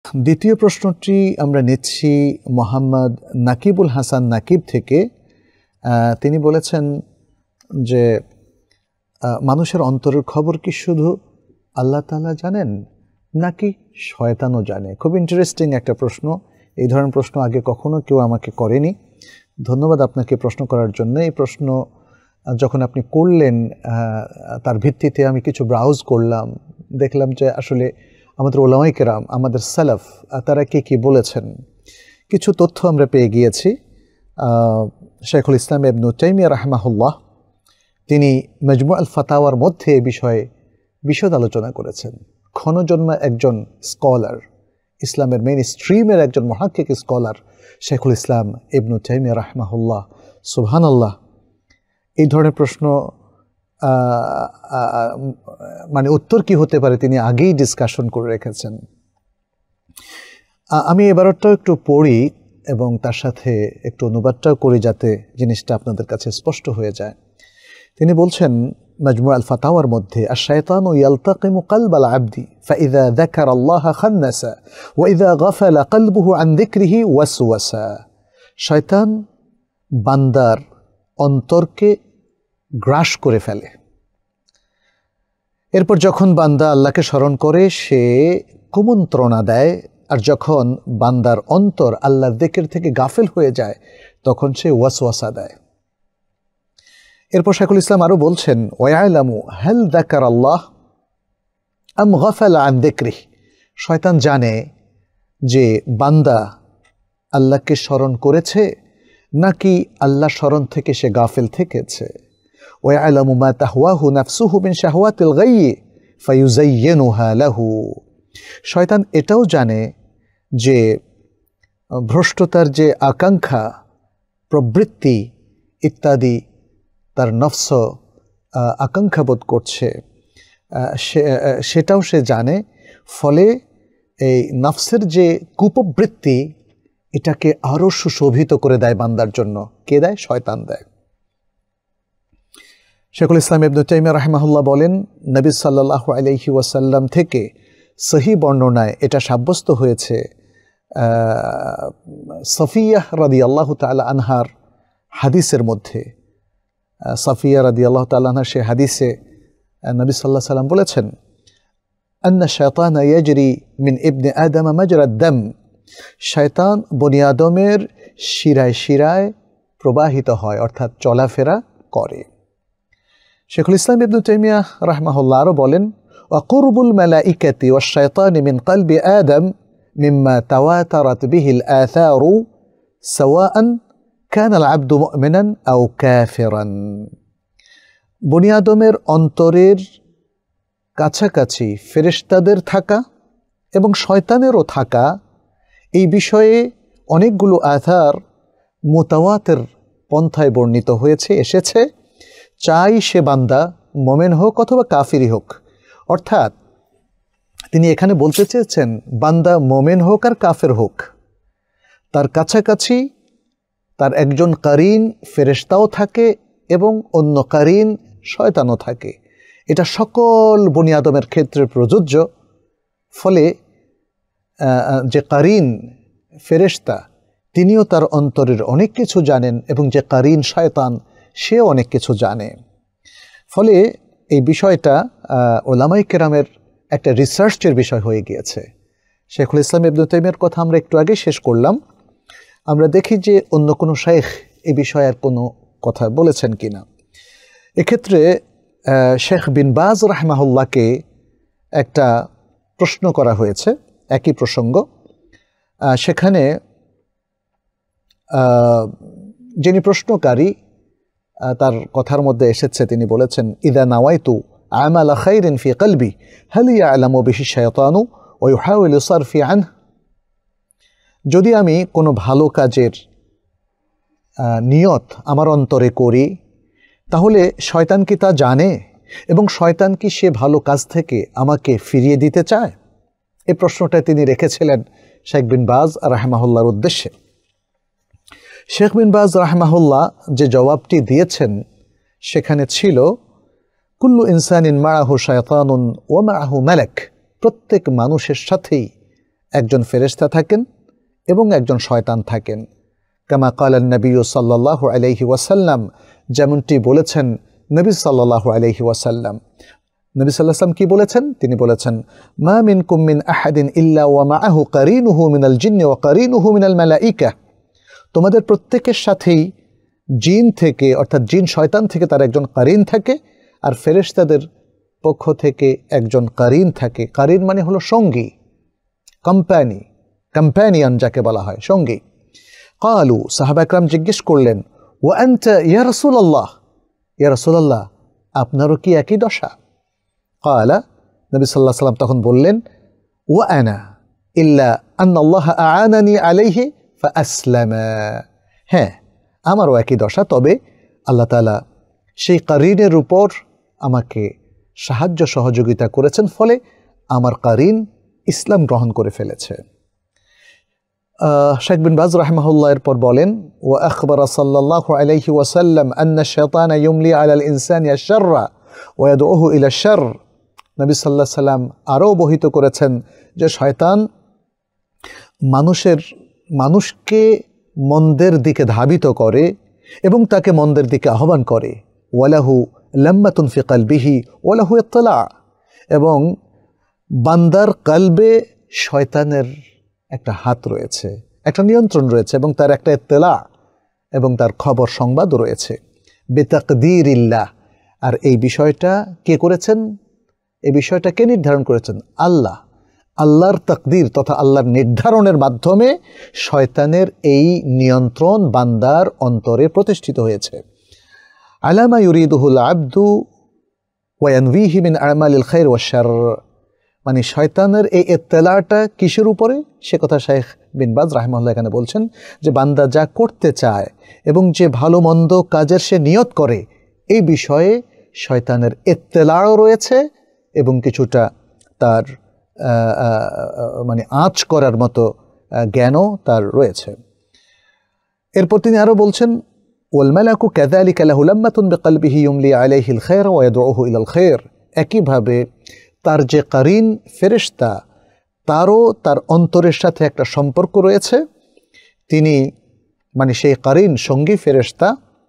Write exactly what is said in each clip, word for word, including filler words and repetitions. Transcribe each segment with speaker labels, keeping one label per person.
Speaker 1: দ্বিতীয় প্রশ্নটি আমরা নিচ্ছি মোহাম্মদ নাকিবুল হাসান নাকিব থেকে। তিনি বলেছেন যে মানুষের অন্তরের খবর কি শুধু আল্লাহ তাআলা জানেন নাকি শয়তানও জানে? খুব ইন্টারেস্টিং একটা প্রশ্ন। এই ধরনের প্রশ্ন আগে কখনো কেউ আমাকে করেনি। ধন্যবাদ আপনাকে প্রশ্ন করার জন্য। এই প্রশ্ন যখন আপনি করলেন তার ভিত্তিতে আমি কিছু ব্রাউজ করলাম, দেখলাম যে আসলে আমাদের উলামায়ে কেরাম, আমাদের সালাফ, তারা কে কী বলেছেন। কিছু তথ্য আমরা পেয়ে গিয়েছি। শাইখুল ইসলাম ইবনে তাইমিয়া রাহিমাহুল্লাহ তিনি মাজমু আল ফাতাওয়ার মধ্যে এ বিষয়ে বিশদ আলোচনা করেছেন। ক্ষণজন্মা একজন স্কলার, ইসলামের মেইন স্ট্রিমের একজন মুহাক্কিক স্কলার শাইখুল ইসলাম ইবনে তাইমিয়া রাহিমাহুল্লাহ। সুবহানাল্লাহ, এই ধরনের প্রশ্ন মানে উত্তর কি হতে পারে তিনি আগেই ডিসকাশন করে রেখেছেন। আমি এবারটাও একটু পড়ি এবং তার সাথে একটু অনুবাদটাও করি যাতে জিনিসটা আপনাদের কাছে স্পষ্ট হয়ে যায়। তিনি বলছেন মাজমু আল ফাতাওয়ার মধ্যে, আশ-শায়তানু ইয়ালতাকিমু কলবাল আবদি ফাইযা যাকারাল্লাহ খান্নাসা ওয়া ইযা গাফালা কলবুহু আন যিকরিহি ওয়াসওয়াসা। শয়তান বান্দার অন্তরকে গ্রাস করে ফেলে। এরপর যখন বান্দা আল্লাহকে স্মরণ করে সে কুমন্ত্রণা দেয়, আর যখন বান্দার অন্তর আল্লাহর যিকির থেকে গাফেল হয়ে যায় তখন সে ওয়াসওয়াসা দেয়। এরপর শাইখুল ইসলাম আরও বলছেন, ওয়ায়ালামু হাল যাকারাল্লাহ আম গাফালা আন যিকরিহি। শয়তান জানে যে বান্দা আল্লাহকে স্মরণ করেছে নাকি আল্লাহ স্মরণ থেকে সে গাফেল থেকেছে। ওয়ায়ালামু মা তাহওয়াহু নাফসুহু মিন শাহওয়াতিল গায়্যি ফায়ুযায়্যিনুহা লাহু। শয়তান এটাও জানে যে ভ্রষ্টতার যে আকাঙ্ক্ষা, প্রবৃত্তি ইত্যাদি তার নফস আকাঙ্ক্ষা বোধ করছে সেটাও সে জানে। ফলে এই নফসের যে কুপ্রবৃত্তি এটাকে আরও সুশোভিত করে দেয় বান্দার জন্য। কে দেয়? শয়তান দেয়। শাইখুল ইসলাম ইবনে তাইমিয়া রাহিমাহুল্লাহ বলেন, নবী সাল্লাল্লাহু আলাইহি ওয়াসাল্লাম থেকে সহিহ বর্ণনায় এটা সাব্যস্ত হয়েছে সফিয়াহ রাদিয়াল্লাহু তাআলা আনহার হাদিসের মধ্যে। সফিয়া রাদিয়াল্লাহু তাআলা আনহা সে হাদিসে নবী সাল্লাল্লাহু আলাইহি ওয়াসাল্লাম বলেছেন, আন্না শায়তানা ইয়াজরি মিন ইবনে আদম মাজরাদ দাম। শয়তান বনি আদমের শিরায় শিরায় প্রবাহিত হয়, অর্থাৎ চলাফেরা করে। শাইখুল ইসলাম ইবনে তাইমিয়া রাহিমাহুল্লাহ আরও বলেন, ওয়া কুরবুল মালাইকাতি ওয়াশ শায়তানি মিন কলবি আদম মিম্মা তাওয়াতারাত বিহিল আথারু সাওয়াআন কানা আল আবদু মুমিনান আও কাফিরান। বনি আদমের অন্তরের কাছাকাছি ফেরেশতাদের থাকা এবং শয়তানেরও থাকা, এই বিষয়ে অনেকগুলো আথার মুতাওয়াতির পন্থায় বর্ণিত হয়েছে, এসেছে। চাই সে বান্দা মোমেন হোক অথবা কাফিরি হোক। অর্থাৎ তিনি এখানে বলতে চেয়েছেন বান্দা মোমেন হোক আর কাফের হোক, তার কাছাকাছি তার একজন কারিন ফেরেশতাও থাকে এবং অন্য কারিন শয়তানও থাকে। এটা সকল বনি আদমের ক্ষেত্রে প্রযোজ্য। ফলে যে কারিন ফেরেশতা তিনিও তার অন্তরের অনেক কিছু জানেন এবং যে কারিন শয়তান সেও অনেক কিছু জানে। ফলে এই বিষয়টা উলামায়ে কেরামের একটা রিসার্চের বিষয় হয়ে গিয়েছে। শাইখুল ইসলাম ইবনে তাইমিয়ার কথা আমরা একটু আগে শেষ করলাম। আমরা দেখি যে অন্য কোনো শাইখ এই বিষয়ে আর কোনো কথা বলেছেন কিনা। এক্ষেত্রে শেখ বিন বাজ রাহিমাহুল্লাহকে একটা প্রশ্ন করা হয়েছে, একই প্রসঙ্গ। সেখানে যিনি প্রশ্নকারী তার কথার মধ্যে এসেছে, তিনি বলেছেন, ইদা নাওয়াইতু আমালা খাইরিন ফি কলবি হাল ইয়ালামু বিহি শায়তানু ওয়া ইউহাউলিু সারফি আনহু। যদি আমি কোনো ভালো কাজের নিয়ত আমার অন্তরে করি তাহলে শয়তান কি তা জানে এবং শয়তান কি সে ভালো কাজ থেকে আমাকে ফিরিয়ে দিতে চায়? এই প্রশ্নটা তিনি রেখেছিলেন শেখ বিন বাজ রাহিমাহুল্লাহর উদ্দেশ্যে। শেখ বিন বাজ রাহিমাহুল্লাহ যে জবাবটি দিয়েছেন সেখানে ছিল, কুল্লু ইনসানিন মাআহু শায়তানুন ওয়া মাআহু মালাক। প্রত্যেক মানুষের সাথেই একজন ফেরেশতা থাকেন এবং একজন শয়তান থাকেন। কামা ক্বালান নবী সাল্লাল্লাহু আলাইহি ওয়াসাল্লাম, যেমনটি বলেছেন নবী সাল্লাল্লাহু আলাইহি ওয়াসাল্লাম। নবী সাল্লাল্লাহু আলাইহি ওয়াসাল্লাম কি বলেছেন? তিনি বলেছেন, মা মিনকুম মিন আহাদিন ইল্লা ওয়া মাআহু কারিনুহু মিনাল জিন্নি ওয়া কারিনুহু মিনাল মালাইকা। তোমাদের প্রত্যেকের সাথেই জিন থেকে অর্থাৎ জিন শয়তান থেকে তার একজন কারিন থাকে, আর ফেরেশতাদের পক্ষ থেকে একজন কারিন থাকে। কারিন মানে হলো সঙ্গী, কোম্পানি, কম্প্যানিয়ন যাকে বলা হয়, সঙ্গী। ক্বালু, সাহাবা একরাম জিজ্ঞেস করলেন, ওয়া আনতা ইয়া রাসূলুল্লাহ, ইয়া রাসূলুল্লাহ আপনারও কি একই দশা? ক্বালা, নবী সাল্লাল্লাহু আলাইহি ওয়াসাল্লাম তখন বললেন, ওয়া আনা ইল্লা আন্নাল্লাহ আ'আনানি আলাইহি ফাআসলামা। হ্যাঁ, আমারও একই দশা, তবে আল্লাহ তাআলা সেই কারিনের উপর আমাকে সাহায্য সহযোগিতা করেছেন, ফলে আমার কারিন ইসলাম গ্রহণ করে ফেলেছে। শেখ বিন বাজ রাহিমাহুল্লাহ এরপর বলেন, ওয়া আখবারা সাল্লাল্লাহু আলাইহি ওয়াসাল্লাম আন্না শায়তানা ইউমলি আলাল ইনসানি আশ-শাররা ওয়া ইয়াদউহু ইলা আশ-শারর। নবী সাল্লাল্লাহু আলাইহি ওয়াসাল্লাম আরও অবহিত করেছেন যে শয়তান মানুষের মানুষকে মন্দের দিকে ধাবিত করে এবং তাকে মন্দের দিকে আহ্বান করে। ওয়ালাহু লাম্মাতুন ফি কলবিহি ওয়ালাহু ইত্তিলা, এবং বান্দার কলবে শয়তানের একটা হাত রয়েছে, একটা নিয়ন্ত্রণ রয়েছে, এবং তার একটা ইত্তিলা এবং তার খবর সংবাদ রয়েছে। বিতাকদীরিল্লাহ, আর এই বিষয়টা কে করেছেন? এই বিষয়টা কে নির্ধারণ করেছেন? আল্লাহ। আল্লাহর তাকদীর তথা আল্লাহর নির্ধারণের মাধ্যমে শয়তানের এই নিয়ন্ত্রণ বান্দার অন্তরে প্রতিষ্ঠিত হয়েছে। আলামা ইউরিদুহুল আবদু ওয়া ইয়ানভিহি মিন আমালিল খায়র ওয়াশ শার, মানে শয়তানের এই ইত্তিলাটা কিসের উপরে? সে কথা শেখ বিন বাজ রাহিমাহুল্লাহ এখানে বলছেন যে বান্দা যা করতে চায় এবং যে ভালো মন্দ কাজের সে নিয়ত করে, এই বিষয়ে শয়তানের ইত্তিলাও রয়েছে এবং কিছুটা তার মানে আঁচ করার মতো জ্ঞানও তার রয়েছে। এরপর তিনি আরও বলছেন, ওয়াল মালাকু কাযালিকা লাহু লাম্মাতুন বিকলবিহি ইউমলি আলাইহিল খায়র ওয়া ইয়াদউহু ইলাল খায়র। একইভাবে তার যে কারিন ফেরেশতা, তারও তার অন্তরের সাথে একটা সম্পর্ক রয়েছে। তিনি মানে সেই কারিন সঙ্গী ফেরেশতা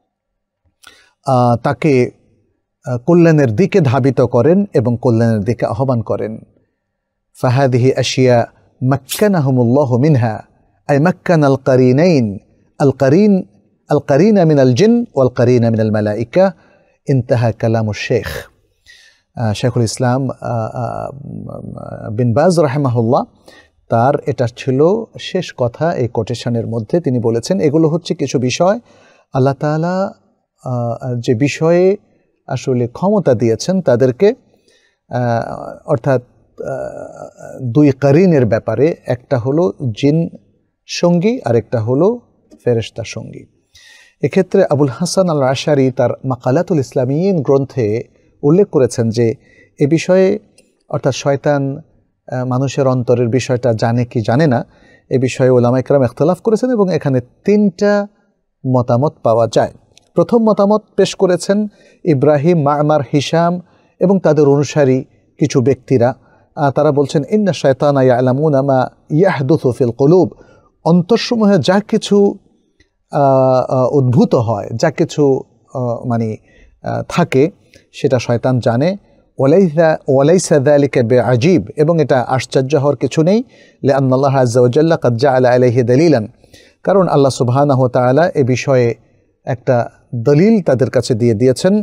Speaker 1: তাকে কল্যাণের দিকে ধাবিত করেন এবং কল্যাণের দিকে আহ্বান করেন। ফাহাদিহি আশিয়া মাক্কানাহুমুল্লাহু মিনহা, আই মাক্কানাল কারিনাইন, আল কারিন আল কারিনা মিনাল জিন ওয়াল কারিনা মিনাল মালাইকা। ইনতাহা কালামুশ শেখ। শেখুল ইসলাম বিন বাজ রাহিমাহুল্লাহ তার এটা ছিল শেষ কথা এই কোটেশনের মধ্যে। তিনি বলেছেন এগুলো হচ্ছে কিছু বিষয় আল্লাহ তাআলা যে বিষয়ে আসলে ক্ষমতা দিয়েছেন তাদেরকে, অর্থাৎ দুই কারিনের ব্যাপারে, একটা হলো জিন সঙ্গী আর একটা হলো ফেরেশতা সঙ্গী। এক্ষেত্রে আবুল হাসান আল আশারি তার মাকালাতুল ইসলামিয়িন গ্রন্থে উল্লেখ করেছেন যে এ বিষয়ে অর্থাৎ শয়তান মানুষের অন্তরের বিষয়টা জানে কি জানে না, এ বিষয়ে উলামা ইকরাম ইখতিলাফ করেছেন এবং এখানে তিনটা মতামত পাওয়া যায়। প্রথম মতামত পেশ করেছেন ইব্রাহিম, মা'মার, হিশাম এবং তাদের অনুসারী কিছু ব্যক্তিরা। তারা বলছেন ইন্না শায়তানা ইয়ালামুনা মা ইয়াহদুসু ফিল কুলুব, অন্তরসমূহে যা কিছু উদ্ভূত হয়, যা কিছু মানে থাকে সেটা শয়তান জানে। ওয়ালাইসা ওয়ালাইসা যালিকা বিআজিব, এবং এটা আশ্চর্য হওয়ার কিছু নেই। লিআন্নাল্লাহ আযজা ওয়া জাল্লা ক্বাদ জাআলা আলাইহি দালিলান, কারণ আল্লাহ সুবহানাহু ওয়া তাআলা এ বিষয়ে একটা দলিল তাদের কাছে দিয়ে দিয়েছেন।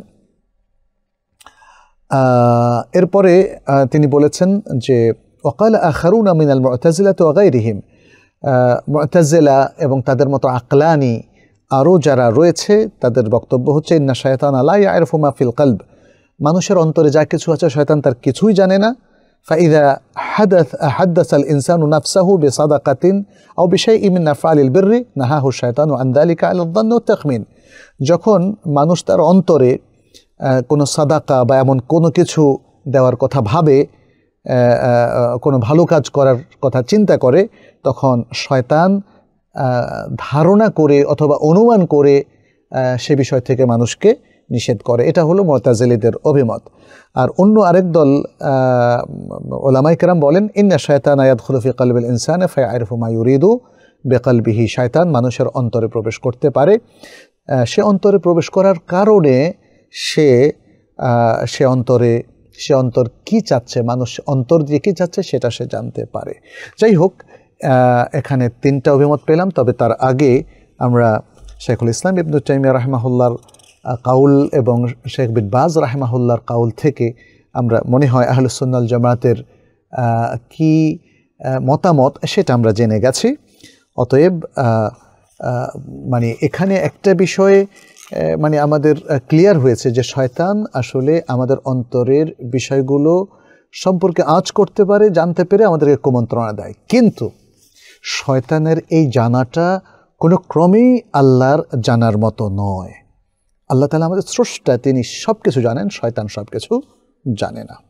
Speaker 1: এরপরে তিনি বলেছেন যে ওয়াকালা আখারুনা মিনাল মু'তাজিলাতি ওয়া গায়রিহিম, মু'তাজিলা এবং তাদের মতো আকলানি আরও যারা রয়েছে তাদের বক্তব্য হচ্ছে ইন্না শায়তানা লা ইয়ারিফু মা ফিল কলব, মানুষের অন্তরে যা কিছু আছে শয়তান তার কিছুই জানে না। ফাইদা হাদাথ হাদাসা আল ইনসানু নাফসাহু বিসাদাকাতিন আও বিশাইইন মিন আফআলিল বিররি নাহাহু শায়তানু আন যালিকা আলা আয-যান্নি ওয়াত তাখমিন, যখন মানুষ তার অন্তরে কোনো সাদাকা বা এমন কোনো কিছু দেওয়ার কথা ভাবে, কোনো ভালো কাজ করার কথা চিন্তা করে, তখন শয়তান ধারণা করে অথবা অনুমান করে সে বিষয় থেকে মানুষকে নিষেধ করে। এটা হলো মুতাজিলীদের অভিমত। আর অন্য আরেক দল উলামায়ে কেরাম বলেন, ইন্না শায়তানা ইয়াদখুলু ফি কলবিল ইনসানি ফায়ারিফু মা ইউরিদু বিকলবিহি, শয়তান মানুষের অন্তরে প্রবেশ করতে পারে, সে অন্তরে প্রবেশ করার কারণে সে সে অন্তরে সে অন্তর কি চাচ্ছে, মানুষ অন্তর দিয়ে কী চাচ্ছে সেটা সে জানতে পারে। যাই হোক, এখানে তিনটা অভিমত পেলাম। তবে তার আগে আমরা শেখুল ইসলাম ইবনে তাইমিয়া রাহিমাহুল্লাহর কাউল এবং শেখ বিন বাজ রাহিমাহুল্লাহর কাউল থেকে আমরা মনে হয় আহলুস সুন্নাহ ওয়াল জামাতের কি মতামত সেটা আমরা জেনে গেছি। অতএব মানে এখানে একটা বিষয়ে মানে আমাদের ক্লিয়ার হয়েছে যে শয়তান আসলে আমাদের অন্তরের বিষয়গুলো সম্পর্কে আঁচ করতে পারে, জানতে পেরে আমাদেরকে কুমন্ত্রণা দেয়। কিন্তু শয়তানের এই জানাটা কোনো ক্রমেই আল্লাহর জানার মতো নয়। আল্লাহ তাআলা আমাদের স্রষ্টা, তিনি সব কিছু জানেন, শয়তান সব কিছু জানে না।